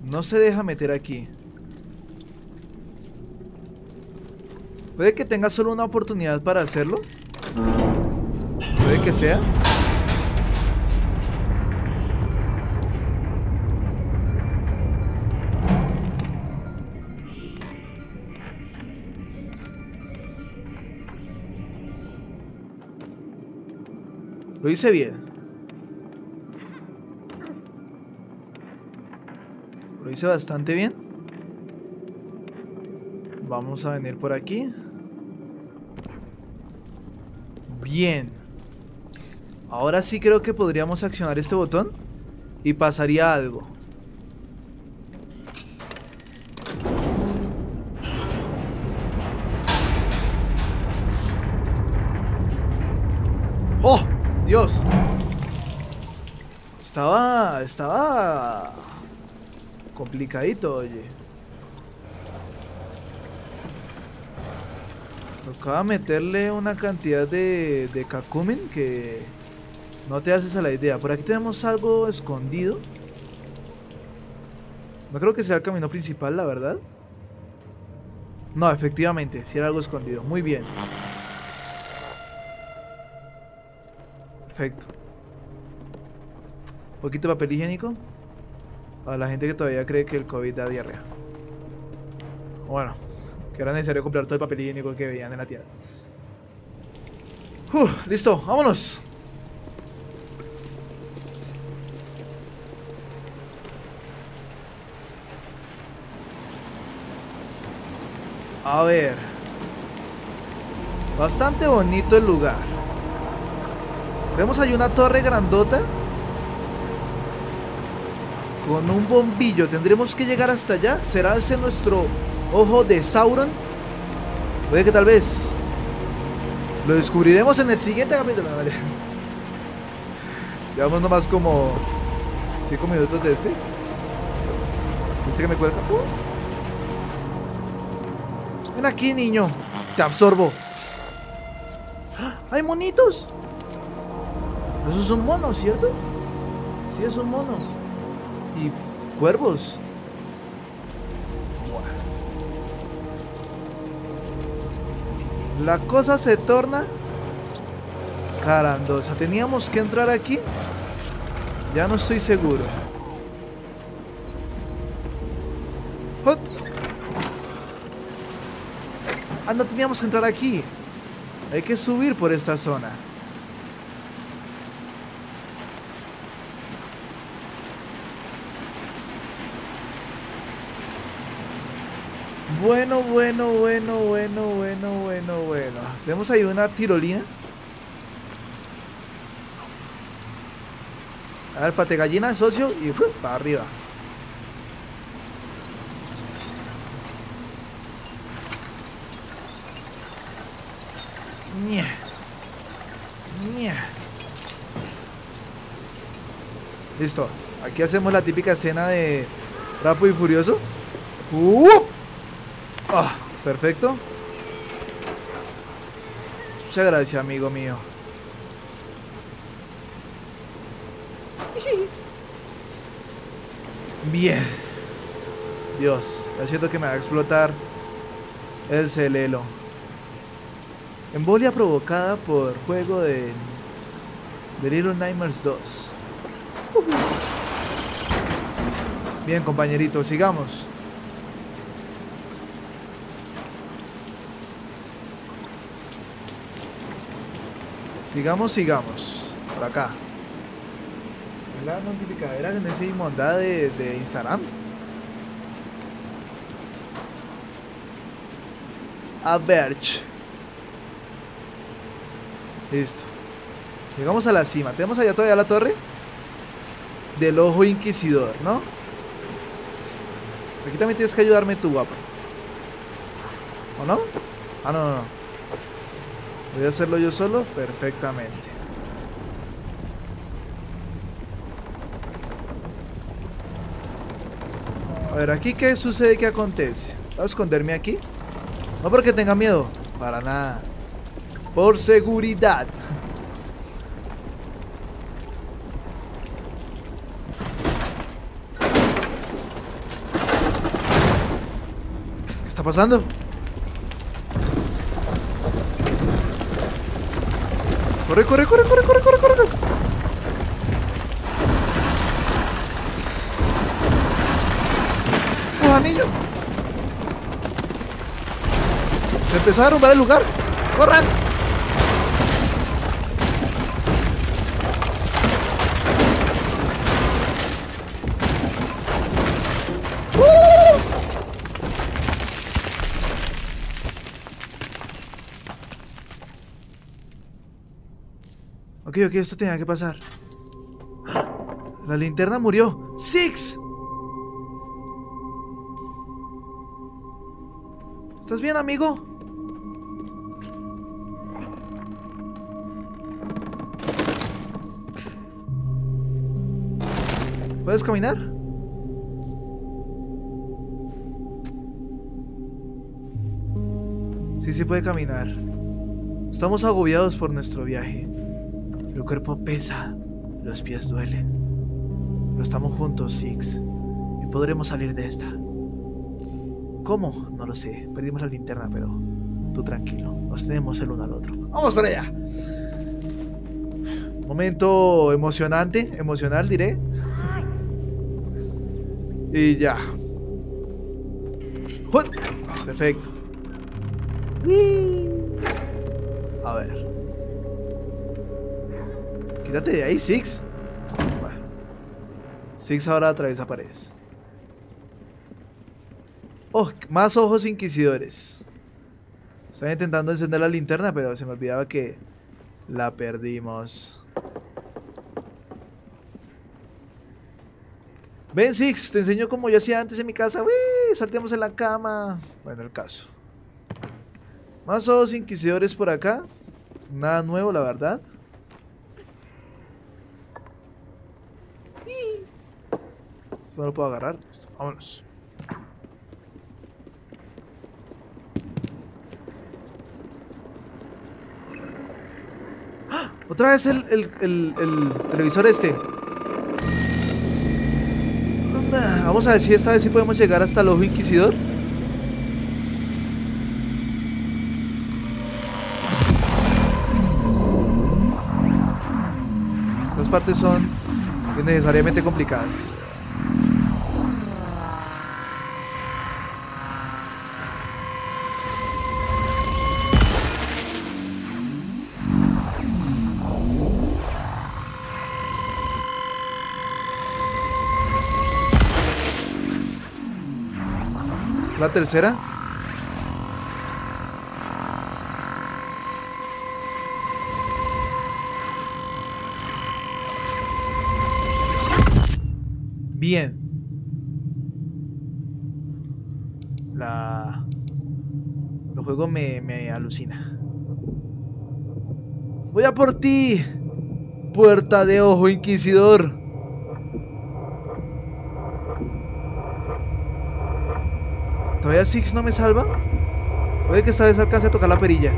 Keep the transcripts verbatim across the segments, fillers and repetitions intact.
No se deja meter aquí. Puede que tenga solo una oportunidad para hacerlo. Puede que sea. Lo hice bien. Lo hice bastante bien. Vamos a venir por aquí. Bien. Ahora sí creo que podríamos accionar este botón y pasaría algo. ¡Oh! ¡Dios! Estaba... Estaba... complicadito, oye. Tocaba meterle una cantidad de, de cacumen que no te haces a la idea. Por aquí tenemos algo escondido. No creo que sea el camino principal, la verdad. No, efectivamente, sí era algo escondido. Muy bien. Perfecto. Un poquito de papel higiénico para la gente que todavía cree que el COVID da diarrea. Bueno, que era necesario comprar todo el papel higiénico que veían en la tienda. Uf, listo, vámonos. A ver. Bastante bonito el lugar. Vemos ahí una torre grandota con un bombillo. Tendremos que llegar hasta allá. ¿Será ese nuestro ojo de Sauron? Puede que tal vez lo descubriremos en el siguiente capítulo. Vale. Llevamos nomás como cinco minutos de este. ¿Viste que me cuelga? Uh. Ven aquí, niño. Te absorbo. ¡Ah! ¡Hay monitos! Esos son monos, ¿cierto? Sí, es un mono. Y cuervos. La cosa se torna carandosa. ¿Teníamos que entrar aquí? Ya no estoy seguro. ¡Hot! Ah, no teníamos que entrar aquí. Hay que subir por esta zona. Bueno, bueno, bueno, bueno, bueno, bueno, bueno. Tenemos ahí una tirolina. A ver, pate gallina, socio. Y ¡fum! Para arriba. Ñe. Ñe. Listo. Aquí hacemos la típica escena de Rápido y Furioso. ¡Uh! Oh, perfecto. Muchas gracias, amigo mío. Bien. Dios, está siento que me va a explotar el celelo. Embolia provocada por juego de The Little Nightmares dos. Bien, compañeritos, sigamos. Sigamos, sigamos. Por acá. La notificadera en esa inmundada de, de Instagram. A ver. Listo. Llegamos a la cima. Tenemos allá todavía la torre del ojo inquisidor, ¿no? Aquí también tienes que ayudarme tú, guapo. ¿O no? Ah, no, no, no. Voy a hacerlo yo solo perfectamente. A ver, aquí qué sucede, qué acontece. Voy a esconderme aquí. No porque tenga miedo, para nada. Por seguridad. está pasando? Corre, corre, corre, corre, corre, corre, corre. ¡Oh, anillo! Se empezó a derrumbar el lugar. ¡Corran! Ok, ok, esto tenía que pasar. La linterna murió. ¡Six! ¿Estás bien, amigo? ¿Puedes caminar? Sí, sí puede caminar. Estamos agobiados por nuestro viaje. El cuerpo pesa, los pies duelen. Pero estamos juntos, Six, y podremos salir de esta. ¿Cómo? No lo sé. Perdimos la linterna, pero tú tranquilo. Nos tenemos el uno al otro. ¡Vamos para allá! Momento emocionante, emocional diré. Y ya. ¡Hut! Perfecto. A ver. Quítate de ahí, Six. Bueno. Six ahora atraviesa paredes. Oh, más ojos inquisidores. Estaba intentando encender la linterna, pero se me olvidaba que la perdimos. Ven, Six, te enseño como yo hacía antes en mi casa. ¡Uy! Saltemos en la cama. Bueno, el caso. Más ojos inquisidores por acá. Nada nuevo, la verdad. Esto no lo puedo agarrar. Listo, vámonos. ¡Ah! Otra vez el, el, el, el televisor este. Vamos a ver si esta vez sí podemos llegar hasta el ojo inquisidor. Estas partes son innecesariamente complicadas. La tercera. Bien. La... El juego me, me alucina. Voy a por ti, puerta de ojo inquisidor. ¿Todavía Six no me salva? Puede que esta vez alcance a tocar la perilla.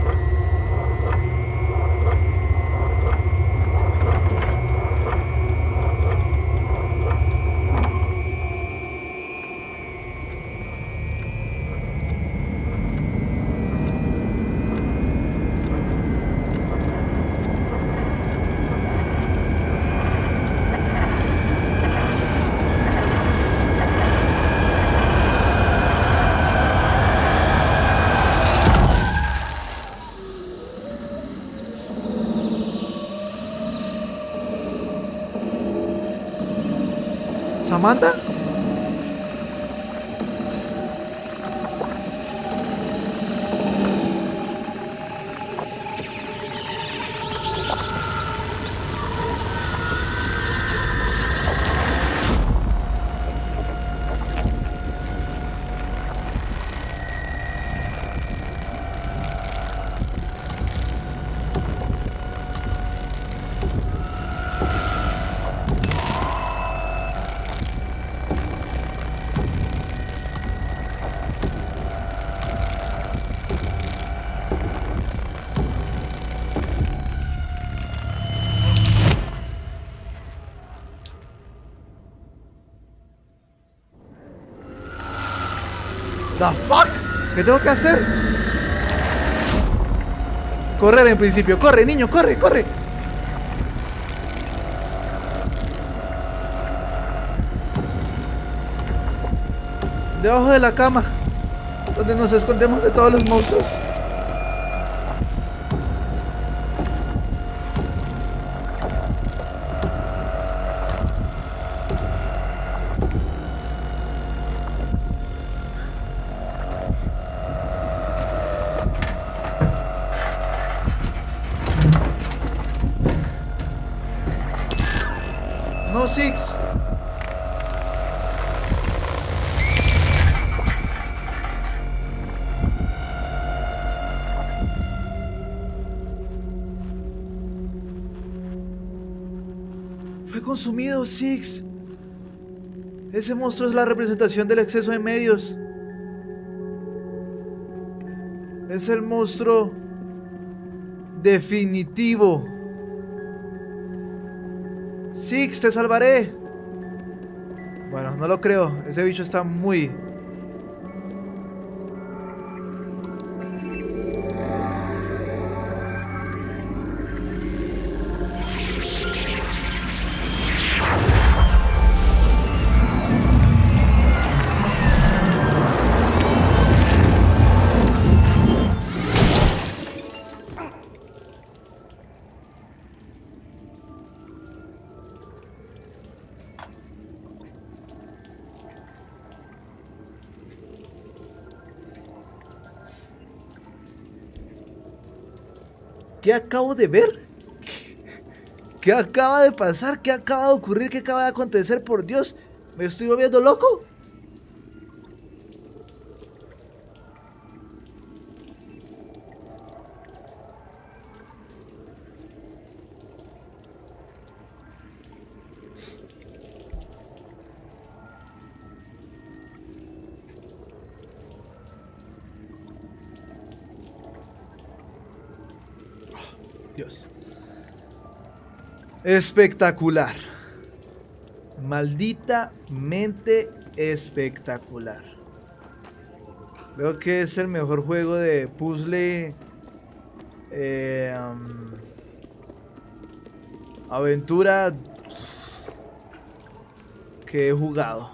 ¿Samantha? The fuck? ¿Qué tengo que hacer? Correr en principio. Corre, niño, corre, corre. Debajo de la cama, donde nos escondemos de todos los monstruos. No, Six. Fue consumido, Six. Ese monstruo es la representación del exceso de medios. Es el monstruo definitivo. Six, te salvaré. Bueno, no lo creo. Ese bicho está muy... ¿Qué acabo de ver? ¿Qué acaba de pasar? ¿Qué acaba de ocurrir? ¿Qué acaba de acontecer? Por Dios, ¿me estoy volviendo loco? Dios. Espectacular. Malditamente espectacular. Veo que es el mejor juego de puzzle eh, um, aventura que he jugado.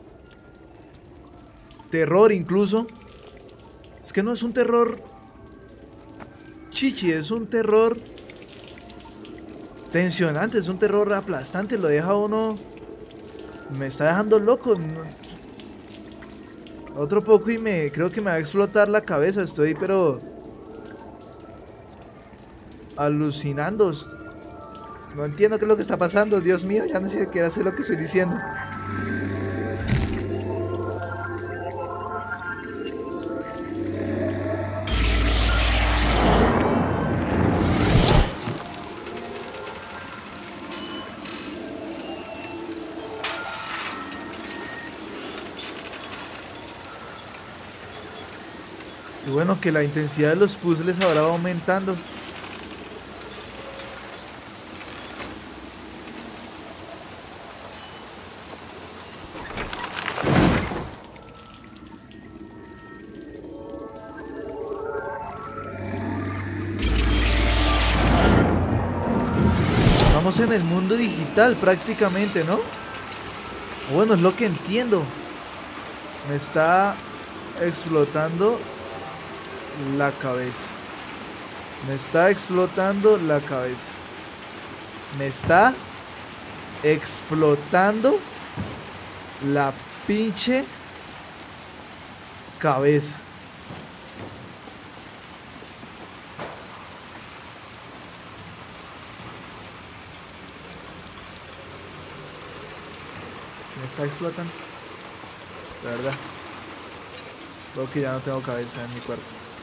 Terror incluso. Es que no es un terror chichi, es un terror tensionante, es un terror aplastante, lo deja uno... Me está dejando loco. Otro poco y me... creo que me va a explotar la cabeza, estoy pero... alucinando. No entiendo qué es lo que está pasando, Dios mío, ya no sé qué hacer lo que estoy diciendo. Y bueno, que la intensidad de los puzzles ahora va aumentando. Estamos en el mundo digital prácticamente, ¿no? Bueno, es lo que entiendo. Me está explotando la cabeza. Me está explotando la cabeza. Me está explotando la pinche cabeza. Me está explotando. La verdad. Creo que ya no tengo cabeza en mi cuerpo.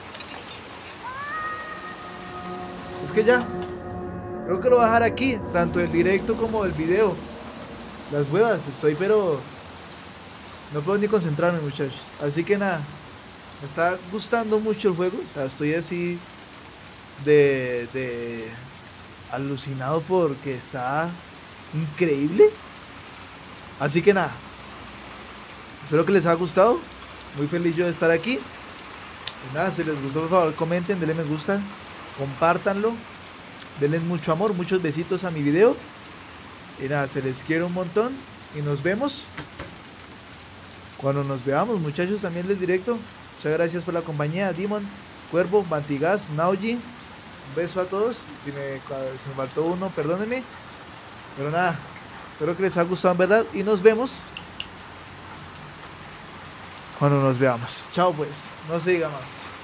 Es que ya. Creo que lo voy a dejar aquí. Tanto el directo como el video. Las huevas. Estoy pero... no puedo ni concentrarme, muchachos. Así que nada. Me está gustando mucho el juego. O sea, estoy así... De... De... alucinado porque está... increíble. Así que nada. Espero que les haya gustado. Muy feliz yo de estar aquí. Y nada, si les gustó, por favor, comenten, denle me gusta, compártanlo, denle mucho amor, muchos besitos a mi video. Y nada, se les quiere un montón. Y nos vemos cuando nos veamos, muchachos, también les directo. Muchas gracias por la compañía, Demon, Cuervo, Bantigas, Nauji. Un beso a todos. Si me, si me faltó uno, perdónenme. Pero nada, espero que les haya gustado en verdad. Y nos vemos cuando nos veamos. Chao pues, no se diga más.